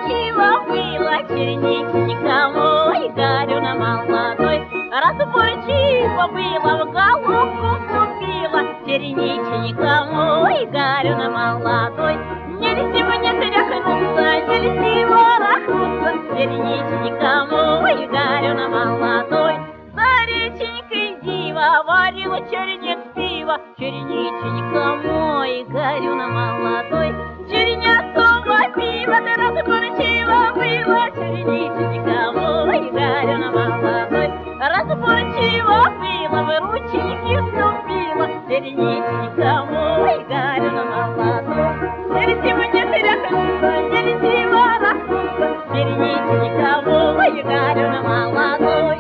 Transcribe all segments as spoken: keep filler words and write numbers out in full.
разборчиво было, черники никому, и Гарюна молодой. Разборчиво было, в головку вступила, черники никому, и Гарюна молодой. Нельзя мне тряхнуться, нельзя ворохнуться, черники никому, и Гарюна молодой. За реченькой дива варила чернец пива, черничи никому, и Гарюна молодой. Чернецово пиво, да разборчиво было, черничи никому, и Гарюна молодой. Разборчиво было, в рученьки вступила, черничи никому, и Гарюна молодой. Нельзя мне тряхнуться, нельзя ворохнуться, черничи никому, и Гарюна молодой.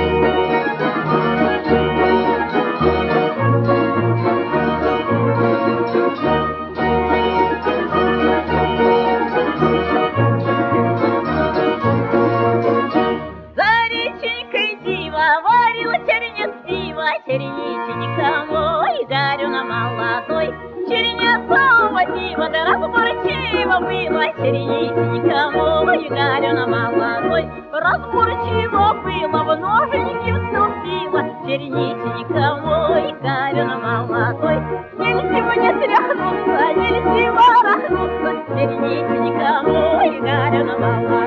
Черничи никому, и Гарюна молодой. Чернецово пиво, да разборчиво было, черничи никому, и Гарюна молодой. Разборчиво было, в ноженьки вступила, черничи никому, и Гарюна молодой. Нельзя мне тряхнуться, нельзя ворохнуться, черничи никому, и Гарюна молодой.